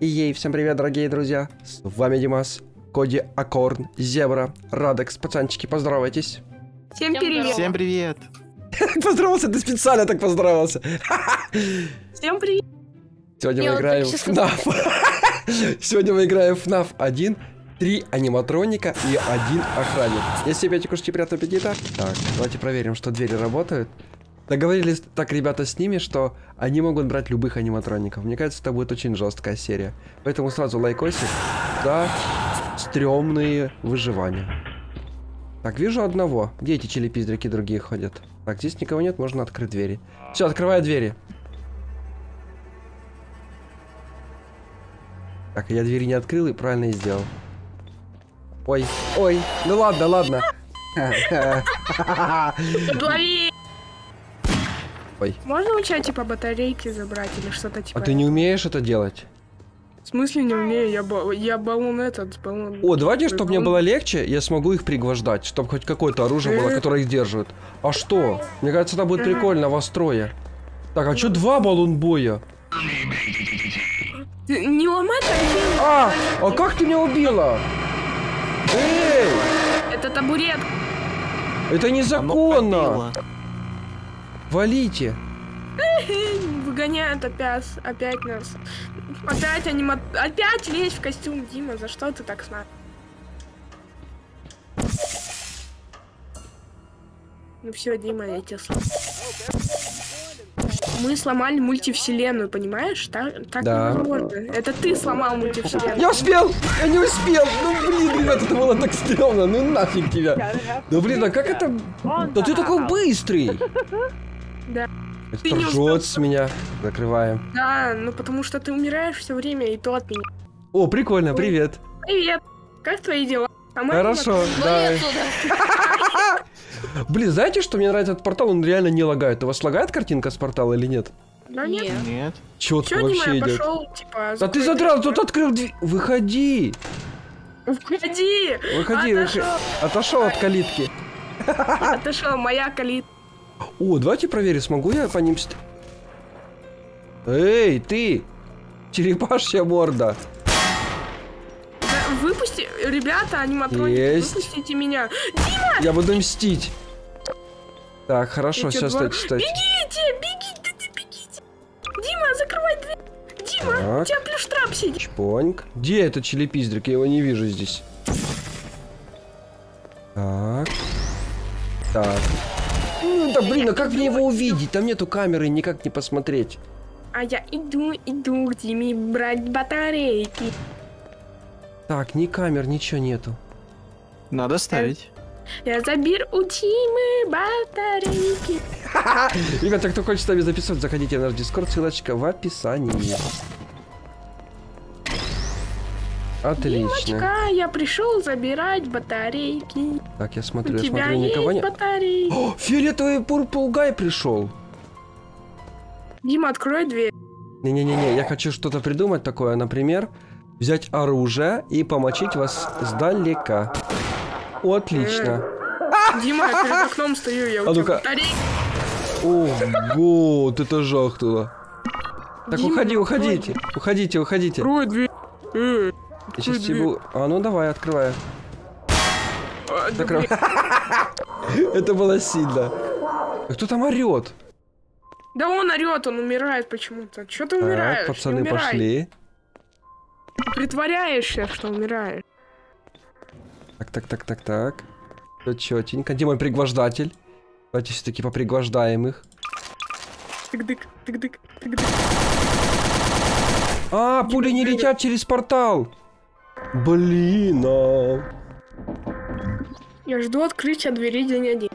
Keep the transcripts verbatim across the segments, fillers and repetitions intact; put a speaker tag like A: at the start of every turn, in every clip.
A: И ей, всем привет, дорогие друзья. С вами Димас, Коди, Акорн, Зебра, Радекс. Пацанчики, поздоровайтесь.
B: Всем привет.
C: Всем привет.
A: Поздоровался, ты специально так поздоровался.
B: Всем привет.
A: Сегодня
B: Я
A: мы
B: вот
A: играем
B: так
A: в эф эф. Сегодня мы играем в эф эф один. Три аниматроника и один охранник. Если опять кушайте, приятного аппетита. Так, давайте проверим, что двери работают. Договорились так, ребята, с ними, что они могут брать любых аниматроников. Мне кажется, это будет очень жесткая серия. Поэтому сразу лайкосик за стрёмные выживания. Так, вижу одного. Где эти челепиздрики другие ходят? Так, здесь никого нет, можно открыть двери. Все, открываю двери. Так, я двери не открыл и правильно и сделал. Ой, ой, ну ладно, ладно.
B: Подлови.
A: Ой.
B: Можно у тебя типа батарейки забрать или что-то типа?
A: А ты не умеешь это делать?
B: В смысле не умею? Я, ба... я баллон этот, баллон...
A: О, давайте, чтобы мне
B: баллон...
A: было легче, я смогу их пригвождать, чтобы хоть какое-то оружие было, которое их держит. А что? Мне кажется, это будет прикольно во строе. Так, а что два баллон боя?
B: Ты не ломай так.
A: А, а как ты меня убила? Эй!
B: Это табурет.
A: Это незаконно! Валите!
B: Выгоняют опять, опять нас. Опять анима... Опять лезь в костюм, Дима, за что ты так смотришь? Ну все, Дима, я тебя сломал. Мы сломали мультивселенную, понимаешь? Так, так
A: Да.
B: невозможно. Это ты сломал мультивселенную.
A: Я успел! Я не успел! Ну блин, ребят, это было так стрёмно, ну нафиг тебя! Ну блин, а как это... Да ты такой быстрый!
B: Да.
A: Это ржёт с меня. Закрываем.
B: Да, ну потому что ты умираешь все время, и то от меня.
A: О, прикольно, привет.
B: Привет. Как твои дела? А мы
A: Хорошо, да. Блин, знаете, что мне нравится этот портал? Он реально не лагает. У вас лагает картинка с портала или нет?
B: Да нет.
C: Нет.
A: Чётко
B: Чё,
A: вообще
B: Дима, я
A: идет.
B: пошел, типа...
A: Да ты задрал, тут открыл дверь. Выходи.
B: Выходи.
A: Выходи, выходи.
B: Отошёл.
A: Отошел от калитки.
B: Отошел, моя калитка.
A: О, давайте проверим, смогу я по ним... ст- Эй, ты! Черепашья морда.
B: Да, выпусти, ребята, аниматроники,
A: Есть.
B: выпустите меня. Дима!
A: Я буду мстить. Так, хорошо,
B: Я тебя
A: сейчас,
B: двор-
A: стойте, стойте.
B: Бегите, бегите, да бегите. Дима, закрывай дверь. Дима,
A: Так.
B: у тебя плюштрап сидит.
A: Чпоньк. Где этот челепиздрик? Я его не вижу здесь. Так. Так. Ну да блин, а как мне его увидеть? Там нету камеры, никак не посмотреть.
B: А я иду, иду к Диме брать батарейки.
A: Так, ни камер, ничего нету.
C: Надо ставить.
B: Я заберу у Димы батарейки.
A: Ребята, кто хочет с нами записывать, заходите на наш дискорд, ссылочка в описании. Отлично.
B: Димочка, я пришел забирать батарейки.
A: Так, я
B: У
A: смотрю, я
B: тебя
A: смотрю, никого
B: есть
A: нет.
B: батарейки?
A: О, фиолетовый пурпулгай пришел.
B: Дима, открой дверь.
A: Не-не-не, я хочу что-то придумать такое, например, взять оружие и помочить вас сдалека. О, отлично.
B: Дима, я перед окном стою, я у
A: А
B: тебя
A: ну-ка.
B: батарейки.
A: Ого, вот это жахнуло. Так,
B: Дима,
A: уходи,
B: ну,
A: уходите.
B: открой.
A: Уходите, уходите.
B: Открой дверь. Э,
A: Я сейчас
B: дверь.
A: тебе... А, ну давай, открывай.
B: а, да,
A: Закрывай.
B: блин.
A: Это было сильно. А кто там орет?
B: Да он орет, он умирает почему-то. Че ты
A: Так,
B: умираешь?
A: пацаны,
B: Не умирай.
A: пошли.
B: Ты притворяешься, что умираешь.
A: Так, так, так, так, так. Все четенько. Где мой пригвождатель? Давайте все-таки попригвождаем их.
B: Тык-дык, тык-дык, тык-дык.
A: А, пули не летят через портал. Блин, а.
B: Я жду открытия двери день один.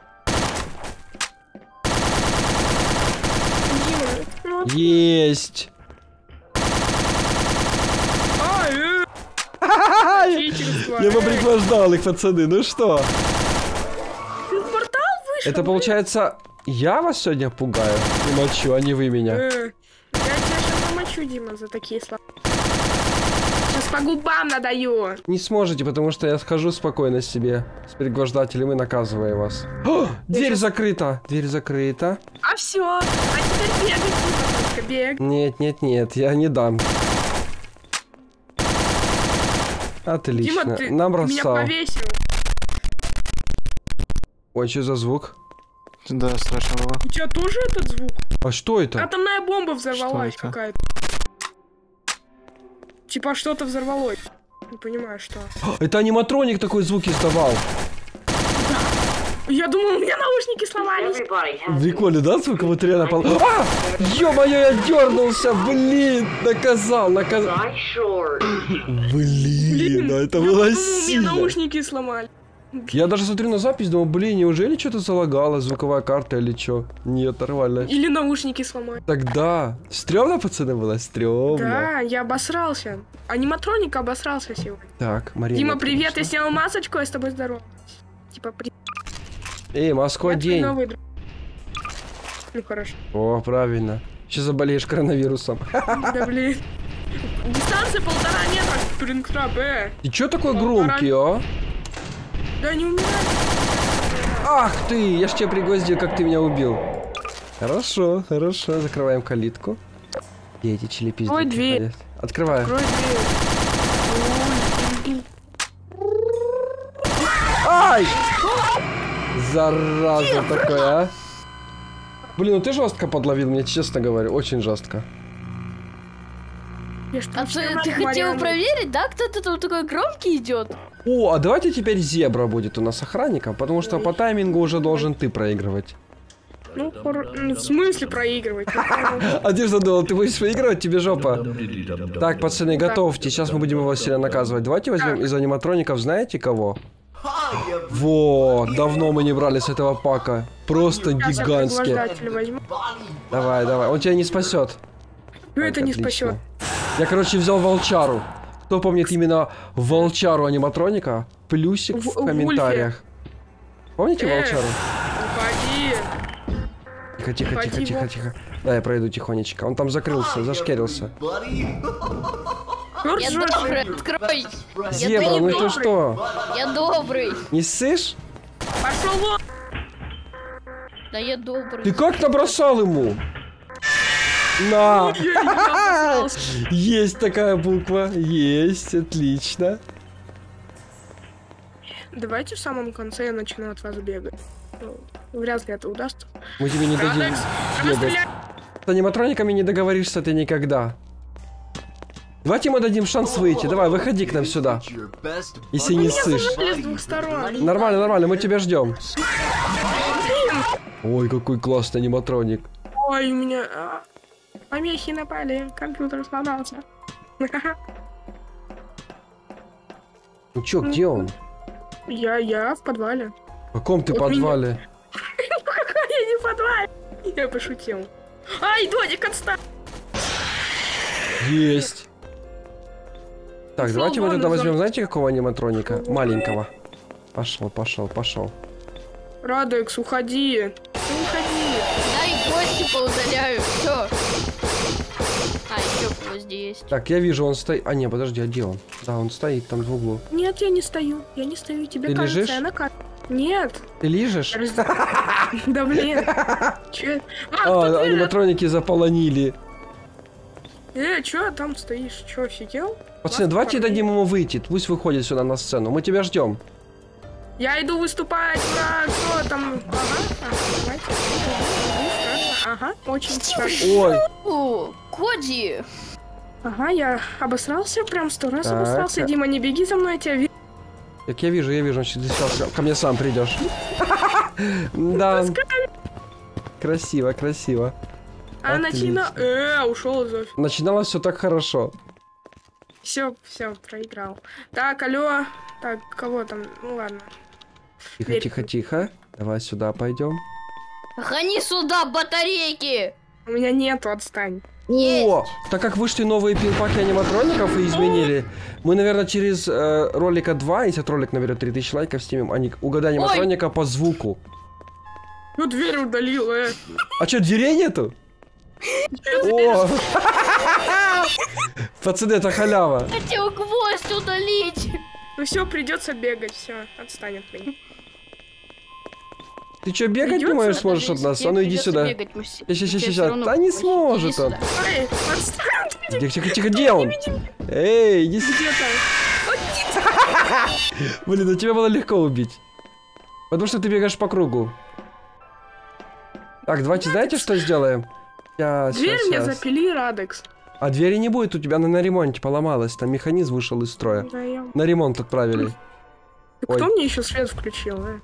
B: Дима, ну,
A: Есть.
B: а, э, через два.
A: Я попригвождал их, пацаны. Ну что?
B: Ты в портал вышел?
A: Это получается, я вас сегодня пугаю и мочу, а не вы меня.
B: Э, Я тебя сейчас помочу, Дима, за такие слова. Сейчас по губам надаю.
A: Не сможете, потому что я схожу спокойно себе с пригвождателем и наказываю вас. О, дверь
B: щас-
A: закрыта. Дверь закрыта.
B: А все, а теперь бегай, Дима, только бег.
A: Нет, нет, нет, я не дам. Отлично.
B: Дима, ты меня
A: Набросал.
B: повесил.
A: Ой, что за звук?
C: Да, страшно было.
B: У тебя тоже этот звук?
A: А что это?
B: Атомная бомба взорвалась
C: Что это?
B: какая-то. Типа что-то взорвалось. Не понимаю, что.
A: Это аниматроник такой звук издавал.
B: Я думал, у меня наушники сломались.
A: Прикольно, да, звук? Вот реально пол... А! Ё-моё, я дернулся, блин! Наказал, наказал. Блин, да это
B: Я
A: было
B: подумал, у меня
A: сильно.
B: наушники сломали.
A: Я даже смотрю на запись, думал, блин, неужели что-то залагало, звуковая карта или что? Нет, нормально.
B: Или наушники сломали.
A: Тогда стрёмно, пацаны, было? Стрёмно.
B: Да, я обосрался. Аниматроник обосрался сегодня.
A: Так, Марина.
B: Дима,
A: ты
B: привет,
A: что?
B: я снял масочку, я с тобой здоров. Типа, привет.
A: Эй, Москва,
B: Я твой
A: день.
B: новый друг. Ну хорошо.
A: О, правильно. Сейчас заболеешь коронавирусом.
B: Да блин. Дистанция полтора метра. Спрингтрап, э.
A: Ты чё такой
B: Полтора-
A: громкий, а?
B: Да не умирай.
A: Ах ты, я ж тебя пригвоздил, как ты меня убил. Хорошо, хорошо, закрываем калитку. Где эти челепиздики
B: Ой, дверь.
A: ходят? Открываю.
B: Открой дверь.
A: Ай! Зараза такой, а? Блин, ну ты жестко подловил меня, честно говорю, очень жестко.
B: Я ж
D: А
B: тут
D: ты,
B: снимаю
D: ты хотел
B: Марианну.
D: проверить, да, кто-то там такой громкий идет?
A: О, а давайте теперь зебра будет у нас охранником, потому что по таймингу уже должен ты проигрывать.
B: Ну, хор- ну, в смысле проигрывать?
A: А ты что думал, ты будешь проигрывать, тебе жопа? Так, пацаны, готовьте, сейчас мы будем его сильно наказывать. Давайте возьмем из аниматроников, знаете кого? Во, давно мы не брали с этого пака. Просто
B: Сейчас я
A: гигантский.
B: приглаждатель возьму.
A: Давай, давай, он тебя не спасет.
B: Ну, это
A: Так,
B: не
A: отлично.
B: спасет.
A: Я, короче, взял волчару. Кто помнит именно волчару аниматроника? Плюсик в,
B: В-
A: комментариях. Помните
B: Э.
A: волчару?
B: Уходи.
A: Тихо, тихо, тихо,
B: Уходи,
A: тихо,
B: волк.
A: тихо. Да, я пройду тихонечко. Он там закрылся, зашкерился.
B: Чёрт
D: Я
B: жжёшь.
D: добрый, открой.
A: Зебра,
D: не
A: ну ты
B: добрый.
A: что?
D: Я добрый.
B: Ну,
A: Не ссышь?
B: Пошел вон.
D: Да я добрый.
A: Ты как набросал ему? На!
B: Я не обосрался.
A: Есть такая буква. Есть, отлично.
B: Давайте в самом конце я начну от вас бегать. Ну, вряд ли это удастся.
A: Мы тебе не дадим
B: Радекс, надо
A: бегать.
B: стрелять.
A: С аниматрониками не договоришься ты никогда. Давайте ему дадим шанс выйти. Давай, выходи к нам сюда. Если не ссышь.
B: Зажали с двух сторон.
A: Нормально, нормально, мы тебя ждем. Ой, какой классный аниматроник.
B: Ой, у меня а, помехи напали, компьютер сломался.
A: Ну чё, где он?
B: Я, я в подвале.
A: В каком ты
B: Вот меня-
A: подвале?
B: Я не в подвале. Я пошутил. Ай, Додик, отстань.
A: Есть. Так,
B: Ушёл
A: давайте мы
B: вон
A: тогда
B: из
A: возьмем,
B: зон-
A: знаете, какого аниматроника? Маленького. Пошел, пошел, пошел.
B: Радекс, уходи. Ну, уходи.
D: Дай гости поудаляю. Все. А, еще гвозди есть.
A: Так, я вижу, он стоит. А, не, подожди, а где он? Да, он стоит там в углу.
B: Нет, я не стою. Я не стою. Тебе
A: Ты
B: кажется,
A: лежишь?
B: я на карте. Нет.
A: Ты лижешь?
B: Раз- Да блин. Че? А, кто
A: А,
B: дверь?
A: аниматроники заполонили.
B: Э, чё там стоишь? Чё, офигел?
A: Пацаны, давайте дадим ему выйти. Пусть выходит сюда на сцену. Мы тебя ждем.
B: Я иду выступать, ура! Кто там? Ага, ага, давайте. Страшно. Ага, очень страшно.
A: Ой,
D: О, Коди.
B: Ага, я обосрался, прям сто раз
A: Так,
B: обосрался.
A: а-
B: Дима, не беги за мной, я тебя вижу.
A: как я вижу, я вижу, он сейчас ко мне сам придешь. Да. Красиво, красиво.
B: А
A: Отлично.
B: начина... Э, ушел из офиса.
A: Начиналось все так хорошо.
B: Все, все, проиграл. Так, алло. Так, кого там? Ну ладно.
A: Тихо,
B: Дверь.
A: тихо, тихо. Давай сюда пойдем.
D: Гони сюда батарейки.
B: У меня нету, отстань.
A: О, так как вышли новые пилпаки аниматроников и изменили, мы, наверное, через э, ролика два, если этот ролик наберет три тысячи лайков, снимем ани... угадай аниматроника по звуку.
B: Ну, дверь удалил, э.
A: А что, дверей нету? О! Пацаны, это халява.
D: Хотел гвоздь удалить.
B: Ну все, придется бегать, все, отстань от меня.
A: Ты что, бегать
B: Придётся,
A: думаешь,
B: да,
A: сможешь от нас? А ну иди сюда. Ща, ща, ща, ща. Да не сможет он.
B: Ай, отстань от меня,
A: Тихо, тихо, тихо, где он? Эй, иди сюда.
B: где-то.
A: Блин, ну тебя было легко убить. Потому что ты бегаешь по кругу. Так, давайте знаете, что сделаем? Сейчас,
B: Дверь
A: сейчас,
B: мне
A: сейчас.
B: запили, Радекс.
A: А двери не будет, у тебя она на ремонте поломалась. Там механизм вышел из строя.
B: Да, я...
A: На ремонт отправили.
B: Ты
A: Ой.
B: кто мне еще свет включил, а?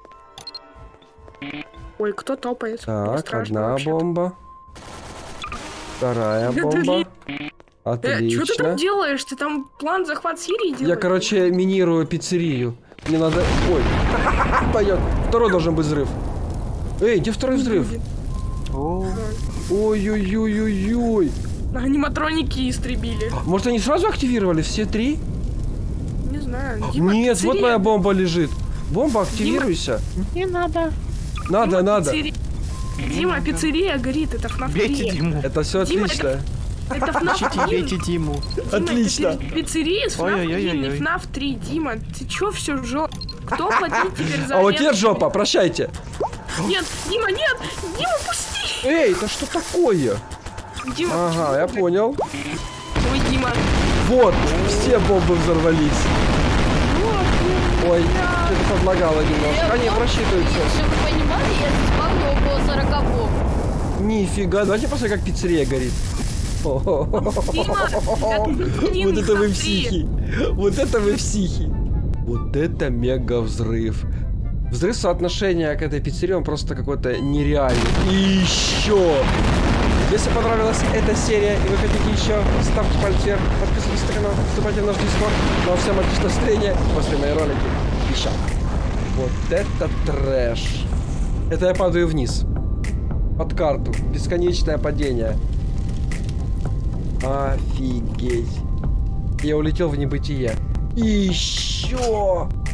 B: Ой, кто топает? Мне
A: Так,
B: страшно
A: одна
B: вообще-то.
A: бомба. Вторая
B: Это
A: бомба.
B: ли- Э, что ты там
A: Отлично.
B: делаешь? Ты там план захват Сирии делаешь?
A: Я, короче, минирую пиццерию. Мне надо... Ой. Пойдет. Второй должен быть взрыв. Эй, где второй взрыв?
C: О,
A: Ой-ой-ой-ой-ой.
B: Аниматроники истребили.
A: Может, они сразу активировали все три?
B: Не знаю. Дима,
A: Нет, вот
B: пиццерия.
A: моя бомба лежит. Бомба, активируйся.
C: не надо.
A: Надо,
B: Дима,
A: надо.
B: пиццерия- Дима, пиццерия горит, это ФНАФ
C: Бейте
B: три.
C: Диму.
A: Это все
B: Дима,
A: отлично.
B: Это ФНАФ
C: Ищите,
B: один.
C: бейте Диму.
B: Дима,
A: Отлично.
B: это пи- пиццерия с ФНАФ один, не
C: Ой-ой-ой-ой.
B: ФНАФ три. Дима, ты чё все жжёшь? Кто платит теперь за
A: А вот
B: аренду?
A: теперь жопа, прощайте.
B: Нет, Дима, нет! Дима, пусти!
A: Эй, это что такое?
B: Дима,
A: Ага, я понял.
B: ой, Дима.
A: Вот, все бомбы взорвались. Ой, что-то подлагало немножко. Они просчитываются.
D: Чтобы вы понимали, я заспавнил около сорока бомб.
A: Нифига, давайте посмотрим, как пиццерия горит.
B: Дима, это один
A: Вот
B: из
A: это вы
B: топ-три.
A: психи. Вот это вы психи. Вот это мега взрыв. Взрыв соотношения к этой пиццерии, он просто какой-то нереальный. И еще. Если понравилась эта серия и вы хотите еще, ставьте палец вверх, подписывайтесь на канал, вступайте в наш дискорд. Ну а всем отличного настроения, после мои ролики. Пища. Вот это трэш. Это я падаю вниз. Под карту. Бесконечное падение. Офигеть. Я улетел в небытие. И еще.